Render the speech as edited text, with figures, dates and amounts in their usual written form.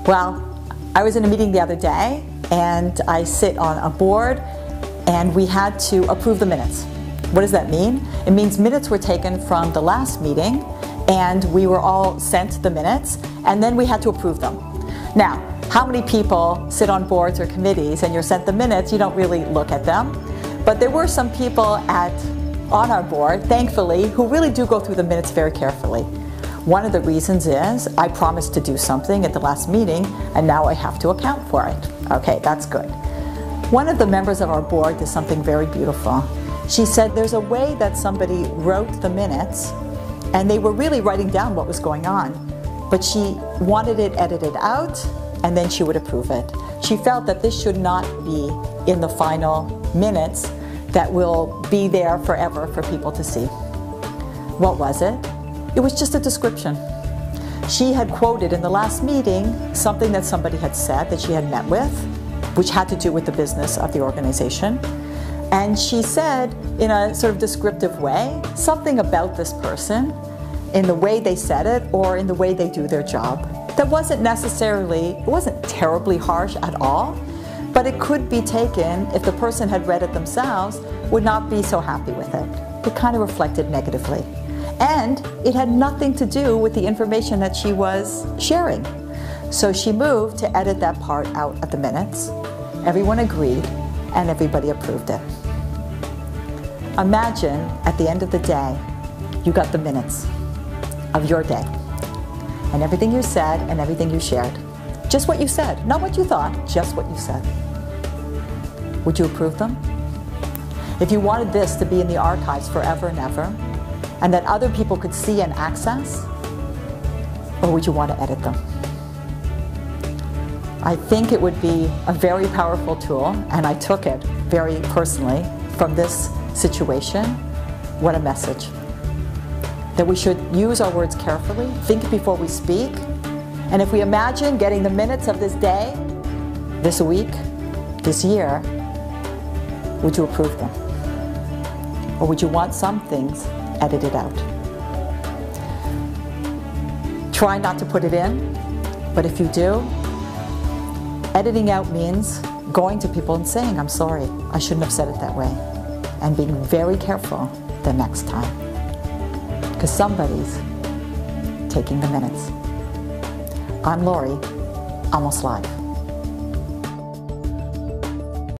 Well, I was in a meeting the other day, and I sit on a board, and we had to approve the minutes. What does that mean? It means minutes were taken from the last meeting, and we were all sent the minutes, and then we had to approve them. Now, how many people sit on boards or committees and you're sent the minutes, you don't really look at them. But there were some people on our board, thankfully, who really do go through the minutes very carefully. One of the reasons is I promised to do something at the last meeting, and now I have to account for it. Okay, that's good. One of the members of our board did something very beautiful. She said there's a way that somebody wrote the minutes, and they were really writing down what was going on, but she wanted it edited out, and then she would approve it. She felt that this should not be in the final minutes that will be there forever for people to see. What was it? It was just a description. She had quoted in the last meeting something that somebody had said that she had met with, which had to do with the business of the organization. And she said, in a sort of descriptive way, something about this person, in the way they said it or in the way they do their job. That wasn't terribly harsh at all, but it could be taken, if the person had read it themselves, would not be so happy with it. It kind of reflected negatively. And it had nothing to do with the information that she was sharing. So she moved to edit that part out of the minutes. Everyone agreed, and everybody approved it. Imagine, at the end of the day, you got the minutes of your day, and everything you said and everything you shared. Just what you said, not what you thought, just what you said. Would you approve them? If you wanted this to be in the archives forever and ever, and that other people could see and access, or would you want to edit them? I think it would be a very powerful tool, and I took it very personally from this situation. What a message. That we should use our words carefully, think before we speak, and if we imagine getting the minutes of this day, this week, this year, would you approve them? Or would you want some things edited out? Try not to put it in, but if you do, editing out means going to people and saying, I'm sorry, I shouldn't have said it that way, and being very careful the next time, because somebody's taking the minutes. I'm Lori, Almost Live.